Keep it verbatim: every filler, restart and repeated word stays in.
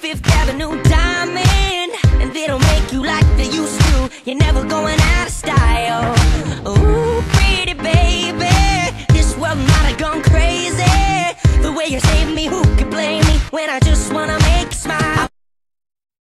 Fifth Avenue diamond, and they don't make you like they used to. You're never going out of style. Ooh, pretty baby, this world might have gone crazy. The way you saved me, who could blame me when I just wanna